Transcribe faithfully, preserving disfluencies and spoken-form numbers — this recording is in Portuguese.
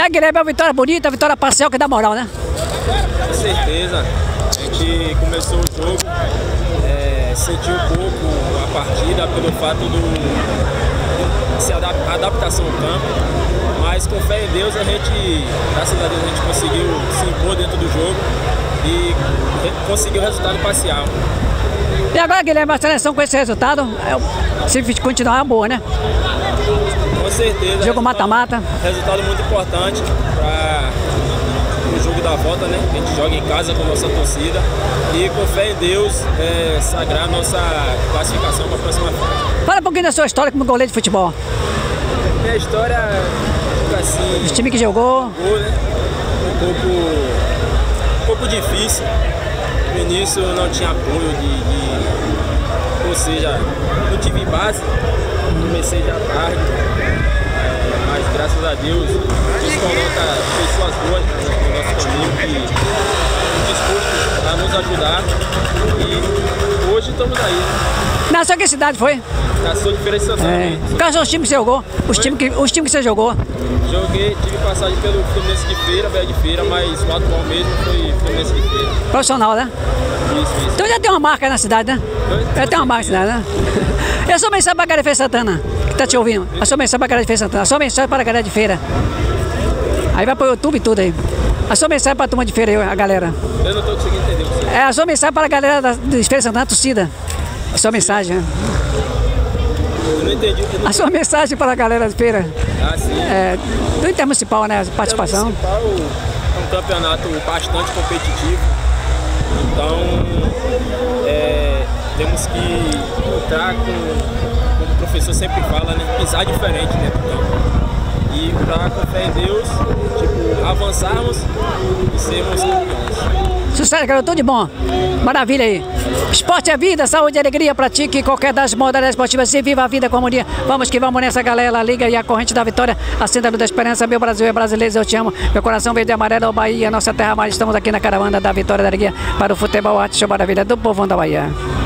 aí, Guilherme, é uma vitória bonita, uma vitória parcial que dá moral, né? Com certeza. A gente começou o jogo, é, sentiu um pouco a partida pelo fato do de se adap a adaptação ao campo, mas com fé em Deus a gente, graças a Deus, a gente conseguiu se impor dentro do jogo e conseguiu o resultado parcial. E agora, Guilherme, a seleção com esse resultado, é, se continuar, é boa, né? Com certeza. Jogo mata-mata. Resultado muito importante para o jogo da volta, né? A gente joga em casa com a nossa torcida e com fé em Deus é, sagrar a nossa classificação para a próxima fase. Fala um pouquinho da sua história como goleiro de futebol. Minha história, assim... Os times que jogou? Jogou, né? Um pouco, um pouco difícil. No início não tinha apoio de, de... Ou seja, não tive base. Comecei já tarde. É, mas graças a Deus, Deus coloca pessoas boas no nosso caminho que estão dispostos a nos ajudar. E hoje estamos aí. Nasceu que cidade foi? Nasceu de Feira de Santana. É. Quais são os times que você jogou? Os times que, os times que você jogou? Joguei, tive passagem pelo Fluminense de Feira, Bela de Feira, mas o atual mesmo foi Fluminense de Feira. Profissional, né? Isso, isso. Então já tem uma marca aí na cidade, né? Já tem uma marca na cidade, né? E a sua mensagem para a galera de Feira de Santana, que tá te ouvindo? A sua mensagem para a galera de Feira de Santana, a sua mensagem para a galera de Feira. Aí vai pro YouTube e tudo aí. A sua mensagem para a turma de Feira aí, a galera. Eu não tô conseguindo entender você. É a sua mensagem para a galera da, de Feira de Santana, a torcida. A sua mensagem, né? Eu não entendi. Eu não... A sua mensagem para a galera de Feira. Ah, sim. É, do Intermunicipal, né? A participação. O Intermunicipal é um campeonato bastante competitivo. Então, é, temos que entrar com, como o professor sempre fala, né? Pisar diferente dentro do campo. E para, com fé em Deus, tipo, avançarmos e sermos campeões. Sucesso, garoto, tudo de bom. Maravilha aí. Esporte é vida, saúde e alegria. Pratique qualquer das modalidades esportivas e viva a vida com harmonia. Vamos que vamos nessa, galera. Liga e a corrente da vitória. Acenda a luz da esperança. Meu Brasil é brasileiro, eu te amo. Meu coração verde e amarelo, é Bahia, nossa terra mais. Estamos aqui na caravana da vitória da alegria para o futebol, arte, show, maravilha do povão da Bahia.